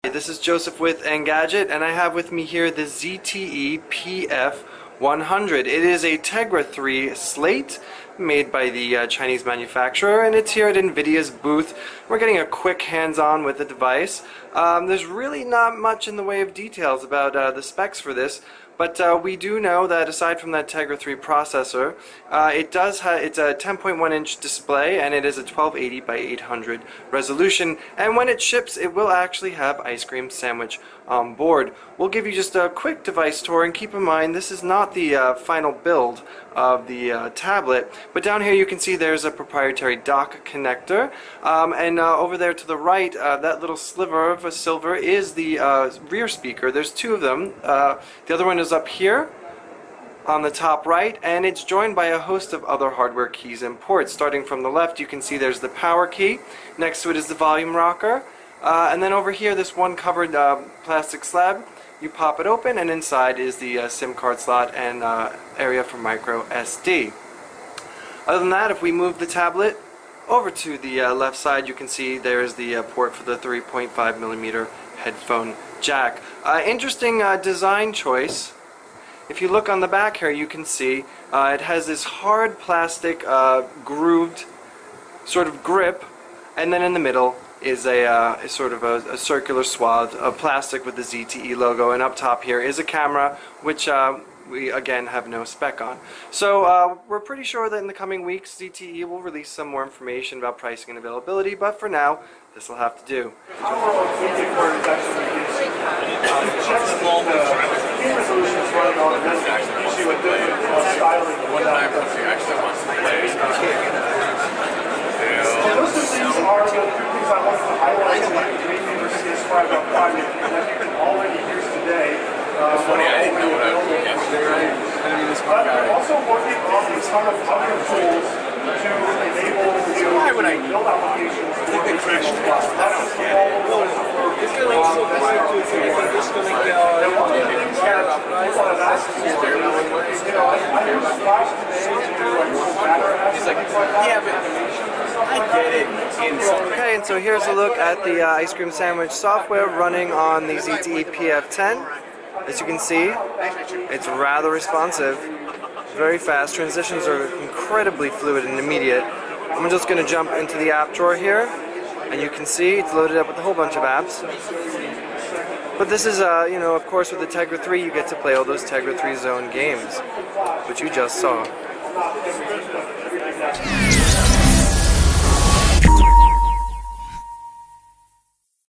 This is Joseph with Engadget, and I have with me here the ZTE PF100. It is a Tegra 3 slate made by the Chinese manufacturer, and it's here at NVIDIA's booth. We're getting a quick hands-on with the device. There's really not much in the way of details about the specs for this, but we do know that aside from that Tegra 3 processor, it's a 10.1 inch display, and it is a 1280 by 800 resolution, and when it ships it will actually have Ice Cream Sandwich on board. We'll give you just a quick device tour, and keep in mind this is not the final build of the tablet, but down here you can see there's a proprietary dock connector, and over there to the right, that little sliver of a silver is the rear speaker. There's two of them. The other one is up here on the top right, and it's joined by a host of other hardware keys and ports. Starting from the left, you can see there's the power key. Next to it is the volume rocker, and then over here, this one covered plastic slab. You pop it open, and inside is the SIM card slot and area for micro SD. Other than that, if we move the tablet over to the left side, you can see there's the port for the 3.5mm headphone jack. Interesting design choice. If you look on the back here, you can see it has this hard plastic grooved sort of grip, and then in the middle is a sort of a circular swath of plastic with the ZTE logo, and up top here is a camera, which we again have no spec on. So we're pretty sure that in the coming weeks ZTE will release some more information about pricing and availability, but for now this will have to do. But we're also working on a ton of other tools to enable you to build applications for the crashed. That's the whole it's going to be so hard to disconnect the one of the things that people have asked for is, I use Flash today to matter He's like, yeah, but I get it. Okay, and so here's a look at the Ice Cream Sandwich software running on the ZTE PF10. As you can see, it's rather responsive, very fast. Transitions are incredibly fluid and immediate. I'm just going to jump into the app drawer here, and you can see it's loaded up with a whole bunch of apps. But this is, of course, with the Tegra 3, you get to play all those Tegra 3 Zone games, which you just saw.